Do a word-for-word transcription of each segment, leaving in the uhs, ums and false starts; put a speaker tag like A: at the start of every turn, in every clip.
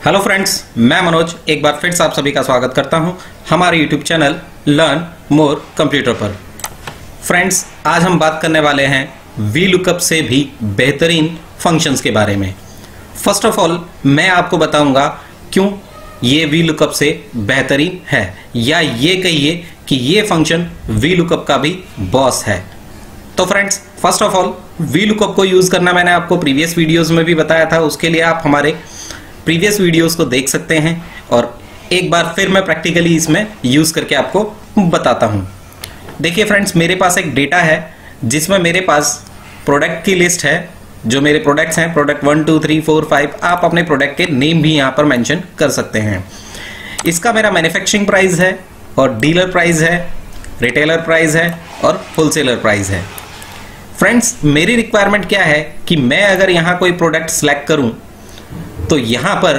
A: Hello friends, मैं मनोज एक बार फिर से आप सभी का स्वागत करता हूं हमारे YouTube channel learn more computer पर। फ्रेंड्स, आज हम बात करने वाले हैं वी लुकअप से भी बेहतरीन फंक्शंस के बारे में। फर्स्ट ऑफ ऑल मैं आपको बताऊंगा क्यों ये वी लुकअप से बेहतरीन है, या ये कहिए कि ये फंक्शन वी लुकअप का भी बॉस है। तो friends, first of all VLOOKUP को यूज करना मैंने आपको प्रीवियस वीडियोस में भी बताया था। उसके लिए आप हमारे प्रीवियस वीडियोस को देख सकते हैं और एक बार फिर मैं प्रैक्टिकली इसमें यूज करके आपको बताता हूं। देखिए फ्रेंड्स, मेरे पास एक डेटा है जिसमें मेरे पास प्रोडक्ट की लिस्ट है। जो मेरे प्रोडक्ट्स हैं, product one two three four five, आप अपने प्रोडक्ट के नेम भी यहां पर मेंशन कर सकते हैं। इसका मेरा मैन्युफैक्चरिंग प्राइस है और डीलर प्राइस है, रिटेलर प्राइस है और होलसेलर प्राइस है। फ्रेंड्स, मेरी रिक्वायरमेंट क्या है कि मैं अगर यहां कोई प्रोडक्ट सिलेक्ट करूं तो यहां पर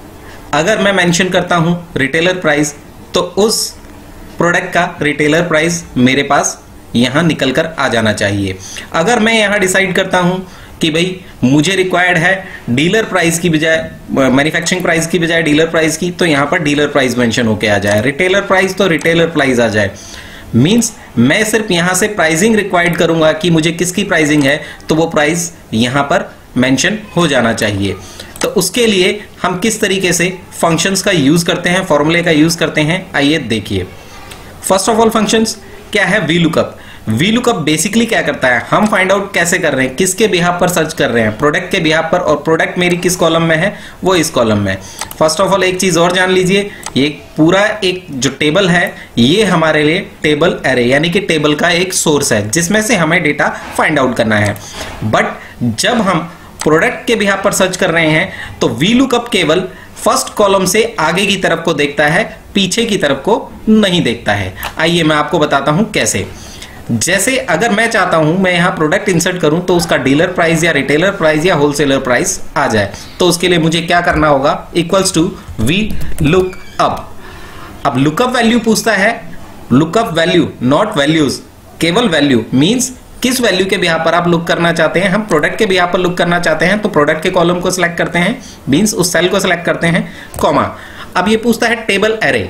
A: अगर मैं मेंशन करता हूं रिटेलर प्राइस, तो उस प्रोडक्ट का रिटेलर प्राइस मेरे पास यहां निकल कर आ जाना चाहिए। अगर मैं यहां डिसाइड करता हूं कि भाई मुझे रिक्वायर्ड है डीलर प्राइस की बजाय मैन्युफैक्चरिंग प्राइस की बजाय डीलर प्राइस की, तो यहां पर डीलर प्राइस मेंशन होके आ जाए, रिटेलर प्राइस तो रिटेलर प्राइस आ जाए। मींस मैं सिर्फ यहां से प्राइसिंग रिक्वायर्ड करूंगा कि मुझे किसकी प्राइसिंग है, तो वो प्राइस यहां पर मेंशन हो जाना चाहिए। तो उसके लिए हम किस तरीके से फंक्शंस का यूज करते हैं, फॉर्मूले का यूज करते हैं, आइए देखिए। फर्स्ट ऑफ ऑल फंक्शंस क्या है? VLOOKUP. VLOOKUP basically क्या करता है, हम फाइंड आउट कैसे कर रहे हैं, किसके बिहाफ पर सर्च कर रहे हैं, प्रोडक्ट के बिहाफ पर, और प्रोडक्ट मेरी किस कॉलम में है, वो इस कॉलम में। फर्स्ट ऑफ ऑल एक चीज और जान लीजिए, ये पूरा एक जो टेबल है ये हमारे लिए टेबल एरे यानी कि टेबल का एक सोर्स है जिसमें से हमें डेटा फाइंड आउट करना है। बट जब हम प्रोडक्ट के बिहाफ पर सर्च कर रहे हैं तो वी लुकअप केवल फर्स्ट कॉलम से आगे की तरफ को देखता है, पीछे की तरफ को नहीं देखता है। आइए मैं आपको बताता हूं कैसे। जैसे अगर मैं चाहता हूं मैं यहां प्रोडक्ट इंसर्ट करूं तो उसका डीलर प्राइस या रिटेलर प्राइस या होलसेलर प्राइस आ जाए, तो उसके लिए मुझे क्या करना होगा, equals to VLOOKUP. अब लुकअप वैल्यू पूछता है, लुकअप वैल्यू नॉट वैल्यूज, केवल वैल्यू। मींस किस वैल्यू के बिहाफ पर आप लुक करना चाहते हैं। हम प्रोडक्ट के बिहाफ पर लुक करना चाहते हैं तो प्रोडक्ट के कॉलम को सिलेक्ट करते हैं, मींस उस सेल को सिलेक्ट करते हैं, कॉमा। अब ये पूछता है टेबल एरे।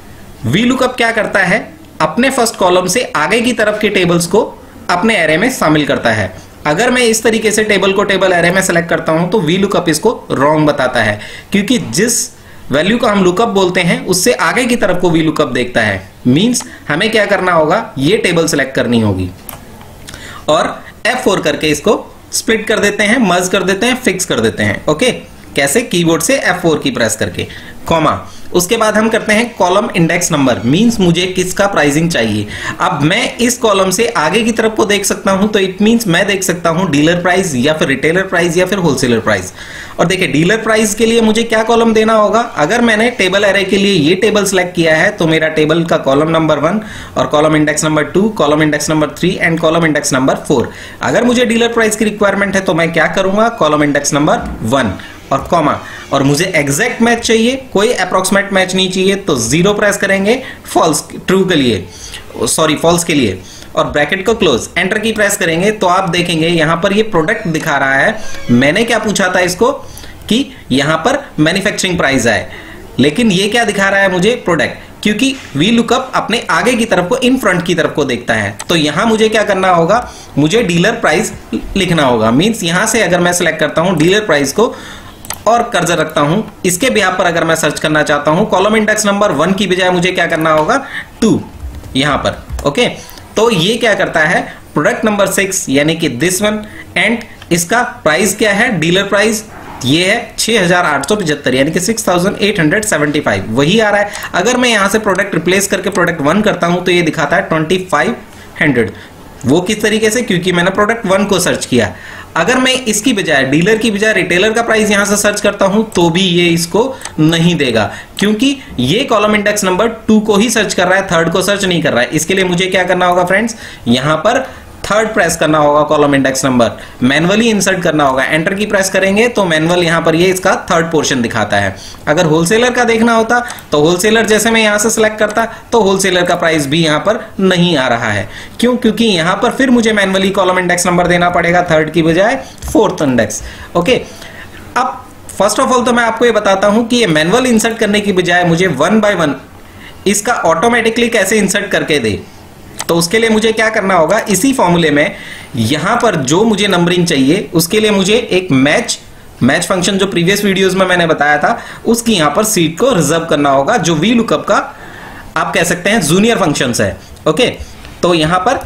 A: वी लुकअप क्या करता है, अपने फर्स्ट कॉलम से आगे की तरफ के टेबल्स को अपने एरे में शामिल करता है। अगर मैं इस तरीके से टेबल को टेबल एरे में सेलेक्ट करता हूं तो वी लुकअप इसको रॉन्ग बताता है, क्योंकि जिस वैल्यू को हम लुकअप बोलते हैं उससे आगे की तरफ को वी लुकअप देखता है। मींस हमें क्या करना होगा, ये टेबल सेलेक्ट करनी होगी और एफ फोर करके इसको स्प्लिट कर देते हैं, मर्ज कर देते हैं, फिक्स कर देते हैं। ओके, कैसे? कीबोर्ड से एफ फोर की प्रेस करके, कॉमा। उसके बाद हम करते हैं कॉलम इंडेक्स नंबर, मींस मुझे किसका प्राइसिंग चाहिए। अब मैं इस कॉलम से आगे की तरफ को देख सकता हूं तो इट मींस मैं देख सकता हूं डीलर प्राइस या फिर रिटेलर प्राइस या फिर होलसेलर प्राइस। और देखिए डीलर प्राइस के लिए मुझे क्या कॉलम देना होगा, अगर मैंने टेबल एरे के लिए ये टेबल सेलेक्ट किया है तो मेरा टेबल का कॉलम नंबर वन और column index number two, column index number three and column index number four. अगर मुझे डीलर प्राइस की रिक्वायरमेंट है तो मैं क्या करूंगा, कॉलम इंडेक्स नंबर वन और कॉमा। और मुझे एग्जैक्ट मैच चाहिए, कोई अप्रोक्सीमेट मैच नहीं चाहिए, तो जीरो प्रेस करेंगे फॉल्स, ट्रू के लिए, सॉरी फॉल्स के लिए, और ब्रैकेट को क्लोज, एंटर की प्रेस करेंगे तो आप देखेंगे यहां पर ये प्रोडक्ट दिखा रहा है। मैंने क्या पूछा था इसको कि यहां पर मैन्युफैक्चरिंग प्राइस आए, लेकिन ये क्या दिखा रहा है मुझे, प्रोडक्ट, क्योंकि वी लुकअप अपने आगे की तरफ को, इन फ्रंट की तरफ को देखता है। तो यहां मुझे क्या करना होगा, मुझे डीलर प्राइस लिखना होगा। मींस यहां से अगर मैं सिलेक्ट करता हूं डीलर प्राइस को और कर्सर रखता हूं इसके बिहाफ पर, अगर मैं सर्च करना चाहता हूं कॉलम इंडेक्स नंबर वन की बजाय मुझे क्या करना होगा, टू यहां पर। ओके, तो ये क्या करता है, प्रोडक्ट नंबर सिक्स यानी कि दिस वन, एंड इसका प्राइस क्या है, डीलर प्राइस ये है छह हजार आठ सौ पचहत्तर यानी कि six thousand eight hundred seventy five, वही आ रहा है। अगर मैं यहां से प्रोडक्ट रिप्लेस करके प्रोडक्ट वन करता हूं तो ये दिखाता है ट्वेंटी फाइव हंड्रेड। वो किस तरीके से, क्योंकि मैंने प्रोडक्ट वन को सर्च किया। अगर मैं इसकी बजाय डीलर की बजाय रिटेलर का प्राइस यहां से सर्च करता हूं तो भी ये इसको नहीं देगा, क्योंकि ये कॉलम इंडेक्स नंबर टू को ही सर्च कर रहा है, थर्ड को सर्च नहीं कर रहा है। इसके लिए मुझे क्या करना होगा फ्रेंड्स, यहां पर थर्ड प्रेस करना होगा, column index number manually insert करना होगा। एंटर की प्रेस करेंगे तो मैनुअल यहां पर ये इसका थर्ड पोर्शन दिखाता है। अगर होलसेलर का देखना होता तो होलसेलर जैसे मैं यहां से सिलेक्ट करता तो होलसेलर का प्राइस भी यहां पर नहीं आ रहा है। क्यों? क्योंकि यहां पर फिर मुझे मैनुअली कॉलम इंडेक्स नंबर देना पड़ेगा, थर्ड की बजाय फोर्थ इंडेक्स। ओके, अब फर्स्ट ऑफ ऑल तो मैं आपको ये बताता हूं कि ये मैनुअल इंसर्ट करने की बजाय मुझे वन बाय वन इसका ऑटोमेटिकली कैसे इंसर्ट करके दे। तो उसके लिए मुझे क्या करना होगा, इसी फॉर्मूले में यहां पर जो मुझे नंबरिंग चाहिए उसके लिए मुझे एक मैच मैच फंक्शन जो प्रीवियस वीडियोस में मैंने बताया था उसकी यहां पर सीट को रिजर्व करना होगा, जो वी लुकअप का आप कह सकते हैं जूनियर फंक्शंस है। ओके, तो यहां पर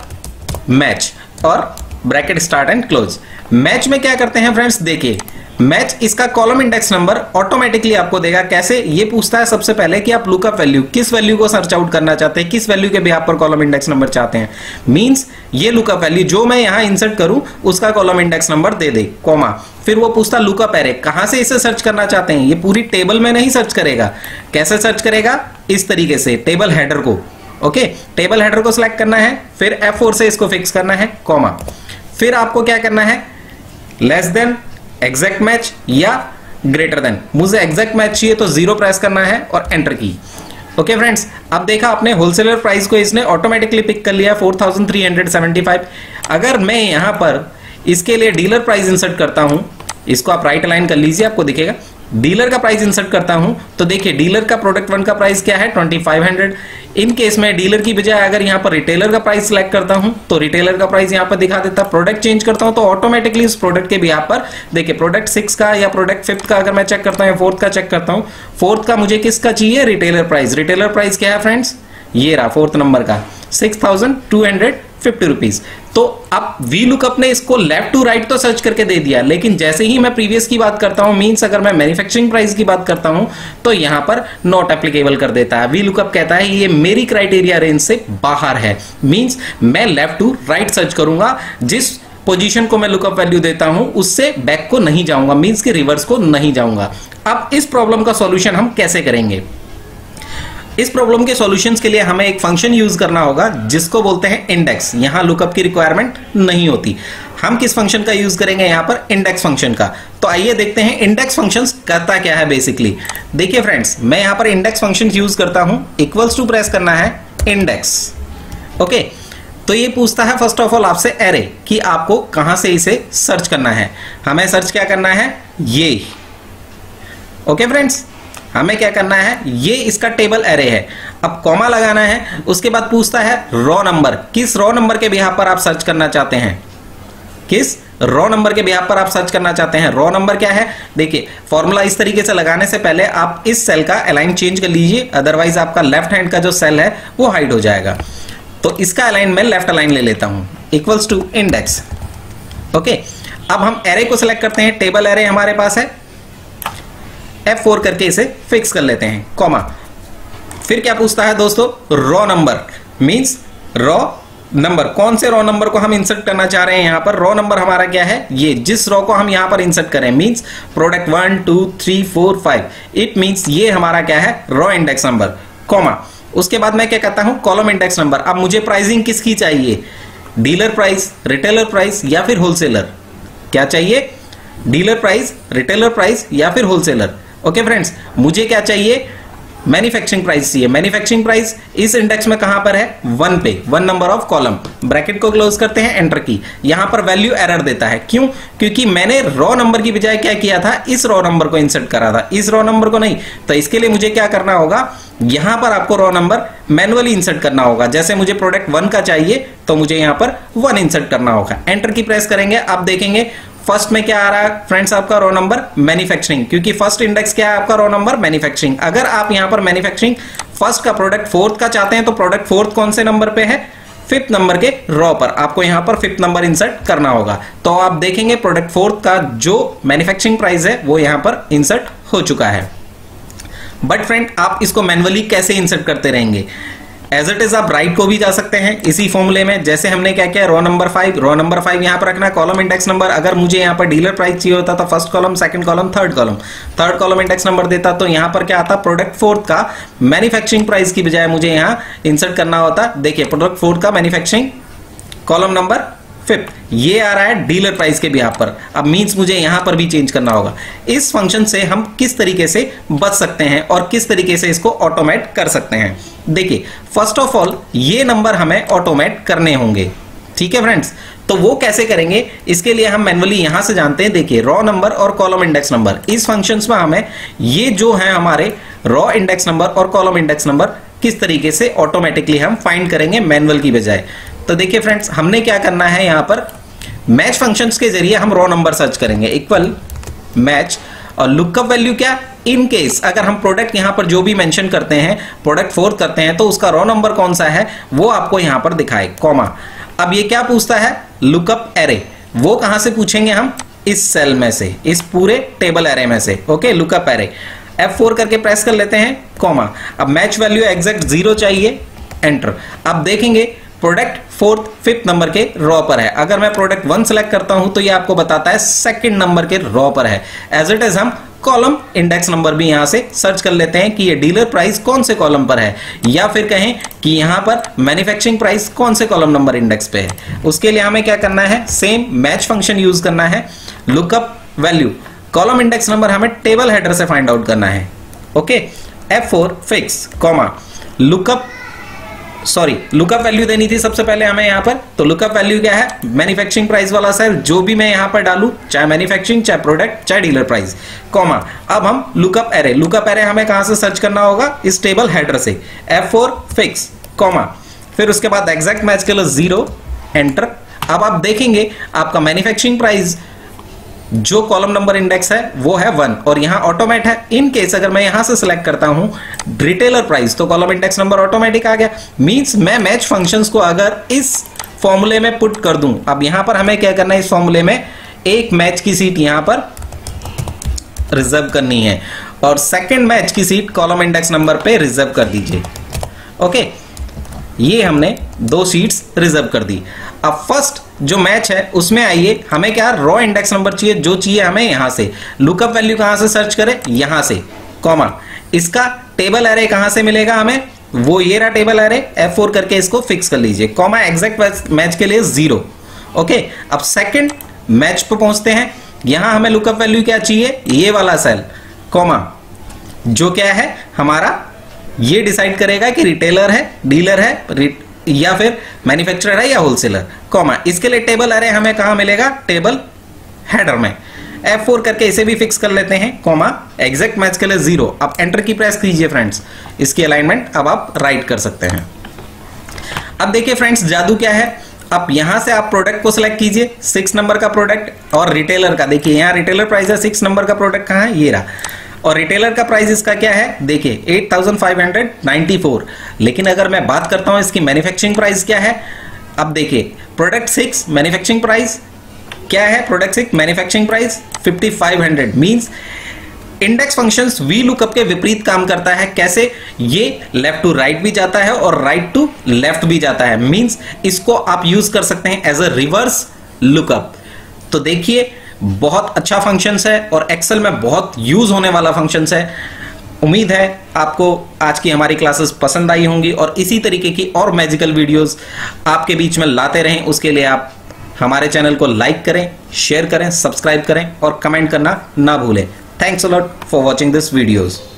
A: मैच और bracket start and close. Match में क्या करते हैं फ्रेंड्स, देखिए मैच इसका कॉलम इंडेक्स नंबर ऑटोमेटिकली आपको देगा। कैसे, ये पूछता है सबसे पहले कि आप लुकअप वैल्यू किस वैल्यू को सर्च आउट करना चाहते हैं, किस वैल्यू के भी आप पर कॉलम इंडेक्स नंबर चाहते हैं। मींस ये लुकअप वैल्यू जो मैं यहां इंसर्ट करूं उसका कॉलम इंडेक्स नंबर दे दे, कॉमा, फिर वो पूछता लुकअप एरे कहां से इसे सर्च करना चाहते हैं। ये पूरी टेबल में नहीं सर्च करेगा, कैसे सर्च करेगा, इस तरीके से टेबल हेडर को। ओके, टेबल हेडर को सिलेक्ट करना है, फिर एफ फोर से इसको फिक्स करना है, कॉमा, फिर आपको क्या करना है, less than exact match or greater than. मुझे एग्जैक्ट मैच चाहिए तो जीरो प्रेस करना है और एंटर की। ओके फ्रेंड्स, अब देखा आपने होलसेलर प्राइस को इसने ऑटोमेटिकली पिक कर लिया four thousand three hundred seventy five. अगर मैं यहां पर इसके लिए डीलर प्राइस इंसर्ट करता हूं, इसको आप राइट अलाइन कर लीजिए, आपको दिखेगा डीलर का प्राइस इंसर्ट करता हूं तो देखिए डीलर का प्रोडक्ट वन का प्राइस क्या है, twenty five hundred. In case में डीलर की बजाय अगर यहां पर रिटेलर का प्राइस सिलेक्ट करता हूं तो रिटेलर का प्राइस यहां पर दिखा देता। प्रोडक्ट चेंज करता हूं तो ऑटोमेटिकली उस प्रोडक्ट के भी यहां पर देखिए प्रोडक्ट सिक्स का या प्रोडक्ट फिफ्थ का अगर मैं चेक करता हूं, फोर्थ का चेक करता हूं, फोर्थ का मुझे किसका चाहिए, रिटेलर प्राइस। रिटेलर प्राइस क्या है फ्रेंड्स, ये रहा फोर्थ नंबर का six thousand two hundred fifty rupees. तो अब वी लुकअप ने इसको लेफ्ट टू राइट तो सर्च करके दे दिया, लेकिन जैसे ही मैं प्रीवियस की बात करता हूं, मींस अगर मैं मैन्युफैक्चरिंग प्राइस की बात करता हूं तो यहां पर नॉट एप्लीकेबल कर देता है। वी लुकअप कहता है ये मेरी क्राइटेरिया रेंज से बाहर है, मींस मैं लेफ्ट टू राइट सर्च करूंगा, जिस पोजीशन को मैं लुकअप वैल्यू देता हूं उससे बैक को नहीं जाऊंगा, मींस के रिवर्स को नहीं जाऊंगा। अब इस प्रॉब्लम का सॉल्यूशन हम कैसे करेंगे, इस प्रॉब्लम के सॉल्यूशंस के लिए हमें एक फंक्शन यूज करना होगा जिसको बोलते हैं इंडेक्स। यहां लुकअप की रिक्वायरमेंट नहीं होती। हम किस फंक्शन का यूज करेंगे, यहां पर इंडेक्स फंक्शन का। तो आइए देखते हैं इंडेक्स फंक्शन करता क्या है बेसिकली। देखिए फ्रेंड्स, मैं यहां पर इंडेक्स फंक्शन यूज करता हूं, इक्वल्स टू प्रेस करना है इंडेक्स। ओके, तो ये पूछता है फर्स्ट ऑफ ऑल आपसे एरे कि आपको कहां से इसे सर्च करना है। हमें सर्च क्या करना है, ये। ओके फ्रेंड्स, हमें क्या करना है, ये इसका टेबल एरे है। अब कॉमा लगाना है, उसके बाद पूछता है रॉ नंबर, किस रॉ नंबर के बिहाफ पर आप सर्च करना चाहते हैं, किस रॉ नंबर के बिहाफ पर आप सर्च करना चाहते हैं। रॉ नंबर क्या है, देखिए फॉर्मूला इस तरीके से लगाने से पहले आप इस सेल का अलाइन चेंज कर लीजिए, अदरवाइज आपका लेफ्ट हैंड का जो सेल है वो हाइड हो जाएगा। तो इसका अलाइन मैं लेफ्ट अलाइन ले लेता हूं, इक्वल्स टू इंडेक्स। ओके, अब हम एरे को सिलेक्ट करते हैं, टेबल एरे हमारे पास है, एफ फोर करके इसे फिक्स कर लेते हैं, कॉमा। फिर क्या पूछता है दोस्तों, row number, means row number, कौन से रॉ नंबर को हम इंसर्ट करना चाह रहे हैं। यहां पर रॉ नंबर हमारा क्या है, ये जिस रॉ को हम यहां पर इंसर्ट करें, means product one two three four five, it means ये हमारा क्या है, रॉ इंडेक्स नंबर, कॉमा। उसके बाद मैं क्या कहता हूं, कॉलम इंडेक्स नंबर। अब मुझे प्राइसिंग किसकी चाहिए, डीलर प्राइस, रिटेलर प्राइस या फिर होलसेलर। क्या चाहिए, डीलर प्राइस, रिटेलर प्राइस या फिर होलसेलर। ओके फ्रेंड्स, मुझे क्या चाहिए, मैन्युफैक्चरिंग प्राइस चाहिए। मैन्युफैक्चरिंग प्राइस इस इंडेक्स में कहां पर है, वन पे, one number of column. Bracket को क्लोज करते हैं, एंटर की। यहां पर वैल्यू एरर देता है, क्यों, क्योंकि मैंने रॉ नंबर की बजाय क्या किया था, इस रॉ नंबर को इंसर्ट करा था, इस रॉ नंबर को नहीं। तो इसके लिए मुझे क्या करना होगा, यहां पर आपको रॉ नंबर मैनुअली इंसर्ट करना होगा। जैसे मुझे प्रोडक्ट वन का चाहिए तो मुझे यहां पर वन इंसर्ट करना होगा, एंटर की प्रेस करेंगे। अब देखेंगे फर्स्ट में क्या आ रहा है फ्रेंड्स, आपका रॉ नंबर मैन्युफैक्चरिंग, क्योंकि फर्स्ट इंडेक्स क्या है आपका, रॉ नंबर मैन्युफैक्चरिंग। अगर आप यहां पर मैन्युफैक्चरिंग फर्स्ट का प्रोडक्ट फोर्थ का चाहते हैं तो प्रोडक्ट फोर्थ कौन से नंबर पे है, फिफ्थ नंबर के रॉ पर आपको यहां पर फिफ्थ नंबर इंसर्ट करना होगा। तो आप देखेंगे प्रोडक्ट फोर्थ का जो मैन्युफैक्चरिंग प्राइस है वो यहां पर इंसर्ट हो चुका है। बट फ्रेंड, आप इसको मैनुअली कैसे इंसर्ट करते रहेंगे, एज इट इज आप राइट को भी जा सकते हैं इसी फॉर्मूले में। जैसे हमने क्या किया, row number five, row number five यहां पर रखना, कॉलम इंडेक्स नंबर। अगर मुझे यहां पर डीलर प्राइस चाहिए होता तो first column, second column, third column, third column index number देता, तो यहां पर क्या आता, प्रोडक्ट फोर्थ का मैन्युफैक्चरिंग प्राइस की बजाय मुझे यहां इंसर्ट करना होता। देखिए प्रोडक्ट फोर्थ का मैन्युफैक्चरिंग कॉलम नंबर फिफ्थ, ये आ रहा है डीलर प्राइस के बिहाफ पर। अब मींस मुझे यहां पर भी चेंज करना होगा। इस फंक्शन से हम किस तरीके से बच सकते हैं और किस तरीके से इसको ऑटोमेट कर सकते हैं। देखिए फर्स्ट ऑफ ऑल ये नंबर हमें ऑटोमेट करने होंगे, ठीक है फ्रेंड्स। तो वो कैसे करेंगे, इसके लिए हम मैन्युअली यहां से जानते हैं। देखिए रॉ नंबर और कॉलम इंडेक्स नंबर, इस फंक्शंस में हमें ये जो है हमारे रॉ इंडेक्स नंबर और कॉलम इंडेक्स नंबर किस तरीके से ऑटोमेटिकली हम फाइंड करेंगे मैनुअल की बजाय। तो देखिए फ्रेंड्स, हमने क्या करना है, यहां पर मैच फंक्शंस के जरिए हम रॉ नंबर सर्च करेंगे, इक्वल मैच, और लुकअप वैल्यू क्या, इन केस अगर हम प्रोडक्ट यहां पर जो भी मेंशन करते हैं, प्रोडक्ट फोर्थ करते हैं, तो उसका रॉ नंबर कौन सा है वो आपको यहां पर दिखाए, कॉमा। अब ये क्या पूछता है, लुकअप एरे, वो कहां से पूछेंगे हम, इस सेल में से, इस पूरे टेबल एरे में से। Okay, lookup array, F four करके प्रेस कर लेते हैं, कॉमा। अब मैच वैल्यू एग्जैक्ट जीरो चाहिए, एंटर। अब देखेंगे प्रोडक्ट फोर्थ फिफ्थ नंबर के रॉ पर है। अगर मैं प्रोडक्ट वन सेलेक्ट करता हूं तो ये आपको बताता है सेकंड नंबर के रॉ पर है। एज इट इज हम कॉलम इंडेक्स नंबर भी यहां से सर्च कर लेते हैं कि ये डीलर प्राइस कौन से कॉलम पर है, या फिर कहें कि यहां पर मैन्युफैक्चरिंग प्राइस कौन से कॉलम नंबर इंडेक्स पे है। उसके लिए हमें क्या करना है, सेम मैच फंक्शन यूज करना है। Lookup value column index number हमें टेबल हेडर से फाइंड आउट करना है। Okay, F four fix, comma, lookup sorry lookup value देनी थी सबसे पहले हमें यहां पर। तो लुकअप वैल्यू क्या है, मैन्युफैक्चरिंग प्राइस वाला सेल जो भी मैं यहां पर डालूं, चाहे मैन्युफैक्चरिंग, चाहे प्रोडक्ट, चाहे डीलर प्राइस, कॉमा। अब हम लुकअप एरे, लुकअप एरे हमें कहां से सर्च करना होगा, इस टेबल हेडर से, एफ फोर फिक्स, कॉमा। फिर उसके बाद एग्जैक्ट मैच के लिए जीरो, एंटर। अब आप देखेंगे आपका मैन्युफैक्चरिंग प्राइस जो कॉलम नंबर इंडेक्स है वो है वन, और यहां ऑटोमेट है। इन केस अगर मैं यहां से सिलेक्ट करता हूं रिटेलर प्राइस, तो कॉलम इंडेक्स नंबर ऑटोमेटिक आ गया। मींस मैं मैच फंक्शंस को अगर इस फॉर्मूले में पुट कर दूं, अब यहां पर हमें क्या करना है, इस फॉर्मूले में एक मैच की सीट यहां पर रिजर्व करनी है, और सेकंड मैच की सीट कॉलम इंडेक्स नंबर पे रिजर्व कर दीजिए। ओके, ये हमने दो सीट्स रिजर्व कर दी। अब फर्स्ट जो मैच है उसमें आइए, हमें क्या रॉ इंडेक्स नंबर चाहिए, जो चाहिए हमें यहां से। लुकअप वैल्यू कहां से सर्च करें, यहां से, कॉमा। इसका टेबल एरे कहां से मिलेगा हमें, वो ये रहा टेबल एरे, एफ फोर करके इसको फिक्स कर लीजिए, कॉमा, एग्जैक्ट मैच के लिए जीरो। ओके, अब सेकंड मैच पे पहुंचते हैं। यहां हमें लुकअप वैल्यू क्या चाहिए, ये वाला सेल, कॉमा, जो क्या है हमारा, ये डिसाइड करेगा कि रिटेलर है, डीलर है, या फिर मैन्युफैक्चरर है या होलसेलर, कॉमा। इसके लिए टेबल एरे हमें कहां मिलेगा, टेबल हेडर में। एफ फोर करके इसे भी फिक्स कर लेते हैं, कॉमा, एग्जैक्ट मैच के लिए जीरो। अब एंटर की प्रेस कीजिए फ्रेंड्स, इसकी अलाइनमेंट अब आप राइट कर सकते हैं। अब देखिए फ्रेंड्स, जादू क्या है, अब यहां से आप प्रोडक्ट को सिलेक्ट कीजिए, सिक्स नंबर का प्रोडक्ट, और रिटेलर का देखिए यहां रिटेलर प्राइस है, सिक्स नंबर का प्रोडक्ट कहां है, ये रहा, और रिटेलर का प्राइस इसका क्या है, देखिए eight thousand five hundred ninety four. लेकिन अगर मैं बात करता हूं इसकी मैन्युफैक्चरिंग प्राइस क्या है, अब देखिए प्रोडक्ट सिक्स मैन्युफैक्चरिंग प्राइस क्या है, product six manufacturing price fifty five hundred. Means index functions V lookup के विपरीत काम करता है। कैसे, ये लेफ्ट टू राइट भी जाता है और राइट टू लेफ्ट भी जाता है। मींस इसको आप यूज कर सकते हैं एज अ रिवर्स लुकअप। तो देखिए बहुत अच्छा फंक्शंस है और एक्सेल में बहुत यूज होने वाला फंक्शंस है। उम्मीद है आपको आज की हमारी क्लासेस पसंद आई होंगी, और इसी तरीके की और मैजिकल वीडियोस आपके बीच में लाते रहें। उसके लिए आप हमारे चैनल को लाइक करें, शेयर करें, सब्सक्राइब करें और कमेंट करना ना भूलें। Thanks a lot for watching this videos.